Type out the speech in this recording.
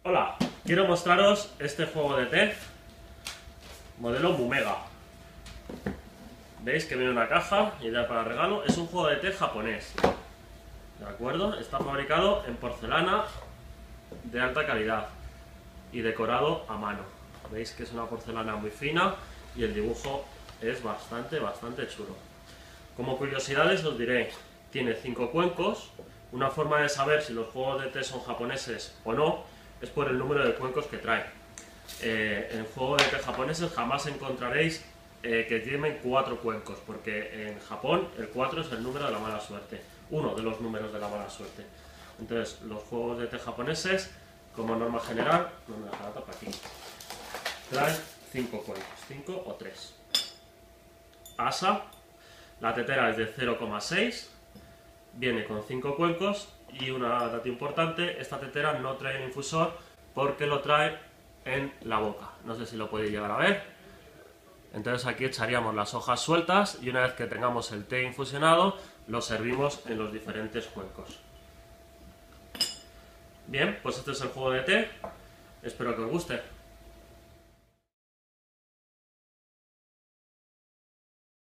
Hola, quiero mostraros este juego de té modelo Mumega. Veis que viene una caja, idea para regalo. Es un juego de té japonés, ¿de acuerdo? Está fabricado en porcelana de alta calidad y decorado a mano. Veis que es una porcelana muy fina y el dibujo es bastante chulo. Como curiosidades os diré, tiene 5 cuencos. Una forma de saber si los juegos de té son japoneses o no es por el número de cuencos que trae. En juegos de té japoneses jamás encontraréis que tienen 4 cuencos, porque en Japón el 4 es el número de la mala suerte, uno de los números de la mala suerte. Entonces los juegos de té japoneses, como norma general, no me dejará tapar aquí, traen 5 cuencos, 5 o 3. Asa, la tetera es de 0,6, viene con 5 cuencos y una dato importante, esta tetera no trae un infusor porque lo trae en la boca, no sé si lo podéis llegar a ver. Entonces aquí echaríamos las hojas sueltas y una vez que tengamos el té infusionado lo servimos en los diferentes cuencos. Bien, pues este es el juego de té, espero que os guste.